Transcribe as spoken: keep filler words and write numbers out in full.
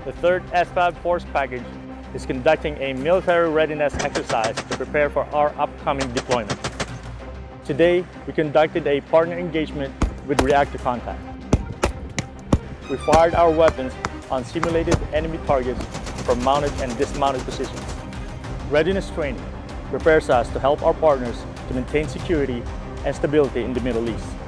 The third S F A B Force Package is conducting a military readiness exercise to prepare for our upcoming deployment. Today, we conducted a partner engagement with react to contact. We fired our weapons on simulated enemy targets from mounted and dismounted positions. Readiness training prepares us to help our partners to maintain security and stability in the Middle East.